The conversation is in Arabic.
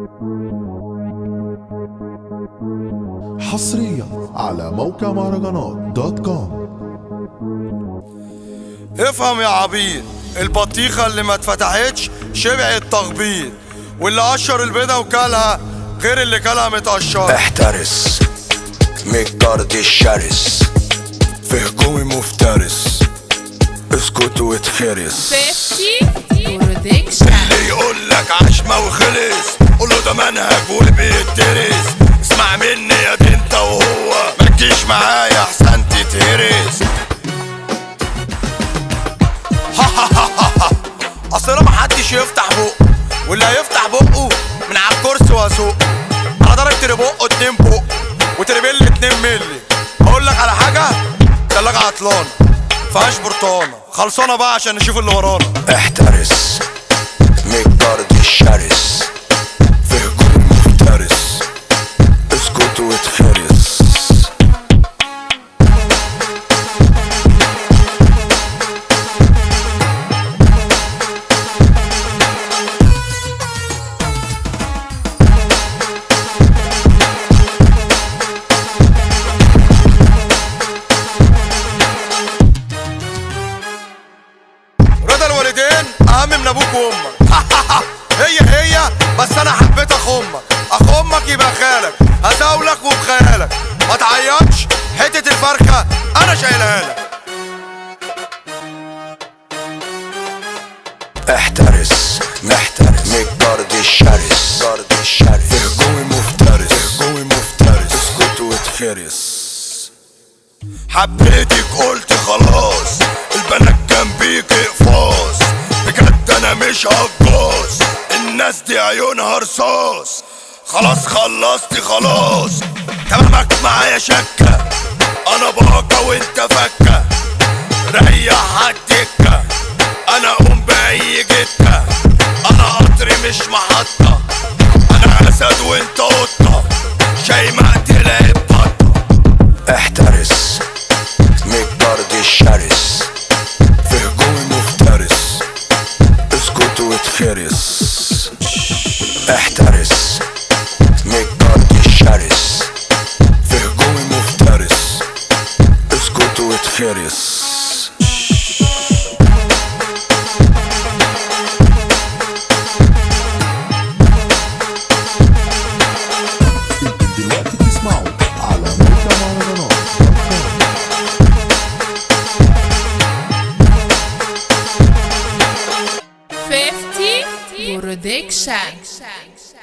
حصريا على موقع مهرجانات دوت كوم. افهم يا عبيد، البطيخة اللي ما اتفتحتش شبع التخبيط، واللي قشر البيضة وكلها غير اللي كلها متقشرة. احترس من الجرد الشرس، في هجومي مفترس، اسكت واتخرس. 50 برودكشن. اللي يقولك عشمة وخلص قوله ده منهج وبيتدرس. اسمع مني يا دي انت وهو، متجيش معايا احسن تتهرس. اصل محدش يفتح بقه، واللي هيفتح بقه من على الكرسي واسوق. انا ضرب تربقه 2 بق وتربيل 2 ملي. اقول لك على حاجه، تلاجة عطلانه فيهاش برتقانه، خلصانه بقى عشان نشوف اللي ورانا. احترس من الجرد الشرس، في هجوم مفترس، اسكت واتخرس. رضا الوالدين اهم من ابوك وامك. هي بس انا حبيت اخ امك يبقى خالك، هزاولك وبخيالك. ما تعيطش، حته الفرخه انا شايلها لك. احترس محترس من الجرد الشرس، في هجومي مفترس، اسكت واتخرس. حبيتك قلت خلاص، البنات جنبيك اقفاص. بجد انا مش هجاص، الناس دي عيونها رصاص. خلاص خلصتي خلاص، تمامك معايا شكة. انا باقة وانت فكة، ريح عالدكة. انا اقوم باي جتة، انا قطري مش محطة. انا اسد وانت قطة، شيماء تلاقي بطة. احترس من الجرد الشرس، في هجومي مفترس، اسكت واتخرس. احترس من الجرد الشرس، في هجومي مفترس، اسكت واتخرس. دلوقتي تسمعوا على موقع مهرجانات دوت كوم. 50 برودكشن.